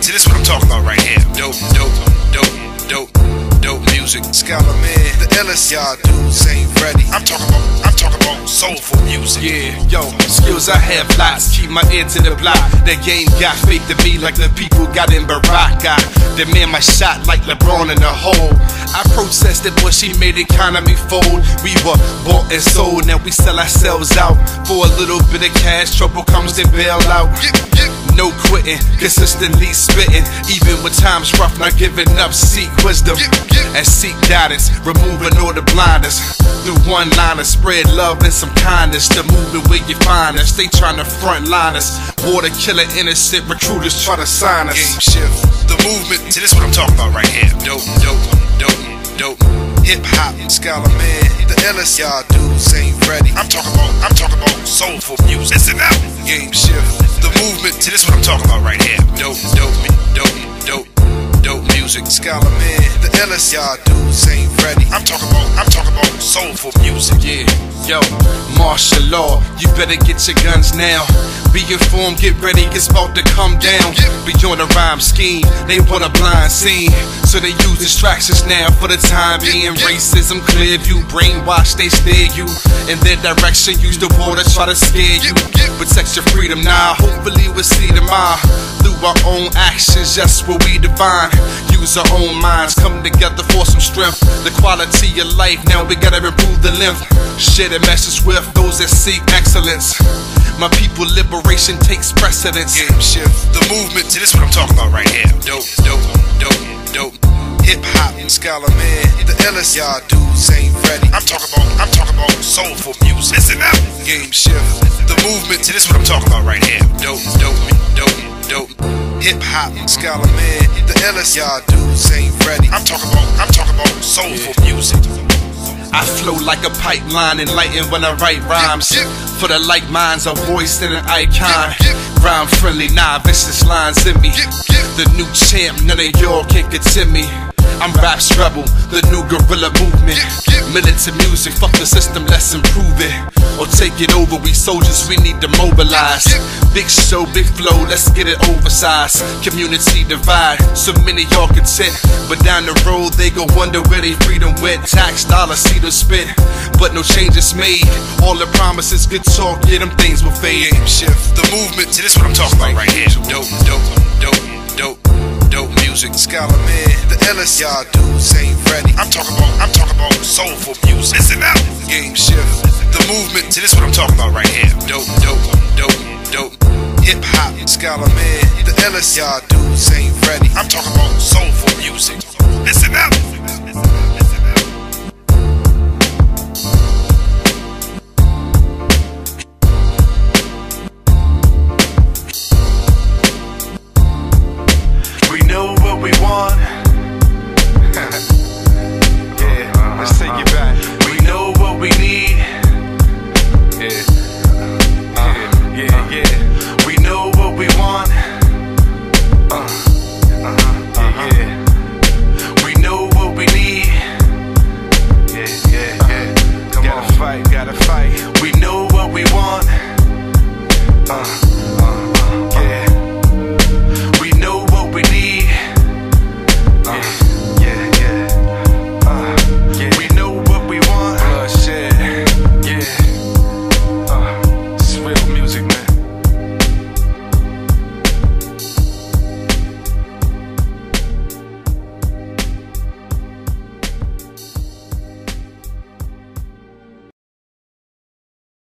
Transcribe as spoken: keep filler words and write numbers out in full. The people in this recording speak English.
See, this is what I'm talking about right here. Dope, dope, dope, dope, dope music. Scholar man, the illest, y'all dudes ain't ready. I'm talking about, I'm talking about soulful music. Yeah, yo, skills I have lots. Keep my ear to the block. The game got fake to me like the people got in Barack. I demand my shot like LeBron in the hole. I protested, but she made economy fold. We were bought and sold, now we sell ourselves out for a little bit of cash. Trouble comes, they bail out. No quitting, consistently spitting. Even when times rough, not giving up. Seek wisdom and seek guidance, removing all the blinders. Through one-liners, spread love and some kindness. The movement where you find us, they tryna front line us. Water killing innocent recruiters try to sign us. Game shift, the movement. See, this is what I'm talking about right here. Dope, dope, dope, dope. Hip hop, scholar man, the illest, y'all dudes ain't ready. I'm talking about, I'm talking about soulful music. Listen out. Game shift, the movement. See, this is what I'm talking about right here. Dope, dope, dope, dope, dope music. Scholar man, the illest, y'all dudes ain't ready. I'm talking about, I'm talking about soulful music. Yeah, yo, martial law, you better get your guns now. Be informed, get ready, it's about to come down. Beyond a rhyme scheme, they want a blind scene, so they use distractions now for the time being. Racism, clear view, brainwash, they steer you in their direction. Use the war to try to scare you. Protect your freedom now, hopefully we'll see tomorrow. Through our own actions, that's what we define. Use our own minds, come together for some strength. The quality of life, now we gotta improve the length. Share the message with those that seek excellence. My people, liberation takes precedence. Game shift, the movement. See, this is what I'm talking about right here. Dope, dope, dope, dope. Hip hop, scholar man, the illest, y'all dudes ain't ready. I'm talking about, I'm talking about soulful music. Listen out. Game shift, the movement. See, this is what I'm talking about right here. Dope, dope, dope, dope. Hip hop, scholar man, the illest, y'all dudes ain't ready. I'm talking about, I'm talking about soulful music. I flow like a pipeline, enlightened when I write rhymes. For the like minds, a voice and an icon. Rhyme friendly, nah, vicious lines in me. The new champ, none of y'all can contend me. I'm Rap's rebel, the new guerrilla movement. Militant music, fuck the system, let's improve it. Or take it over, we soldiers, we need to mobilize. Big show, big flow, let's get it oversized. Community divide, so many y'all content, but down the road they gon' wonder where they freedom went. Tax dollars, see them spent, but no changes made. All the promises, good talk, yeah, them things will fade. Game shift, the movement. See, this is what I'm talking about right here. Dope, dope, dope, dope, dope music. Scholar man, the illest, y'all dudes ain't ready. I'm talking about, I'm talking about soulful music. Listen out. Game shift, the movement. See, this is what I'm talking about right here. Dope, dope, dope, dope. Hip hop, scholar man, the illest, y'all dudes ain't ready. I'm talking about soulful music. Listen out. We know what we want. Yeah, let's take it back. We know what we need. Yeah, yeah, yeah, yeah. We know what we want. Uh.